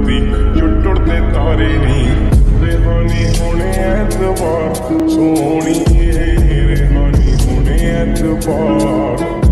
धरती जो टुटदे तारे नहीं। रेहानी होने ऐतबार सोहणीए, रेहानी होने ऐतबार।